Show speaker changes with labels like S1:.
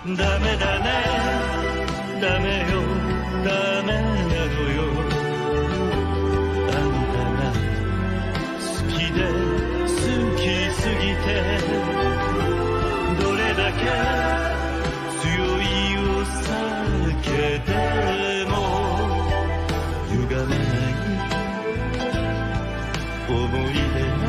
S1: ダメだねダメよダメなのよあんたが好きで好きすぎてどれだけ強いお酒でも歪めない思い出